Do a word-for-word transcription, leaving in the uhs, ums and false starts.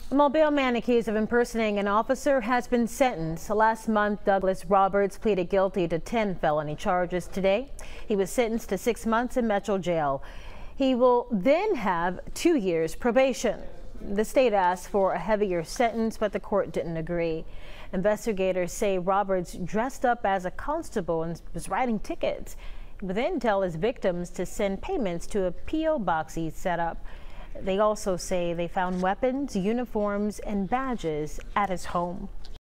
A mobile man accused of impersonating an officer has been sentenced. Last month, Douglas Roberts pleaded guilty to ten felony charges. Today, he was sentenced to six months in Metro Jail. He will then have two years probation. The state asked for a heavier sentence, but the court didn't agree. Investigators say Roberts dressed up as a constable and was writing tickets. He would then tell his victims to send payments to a P O box he set up. They also say they found weapons, uniforms, and badges at his home.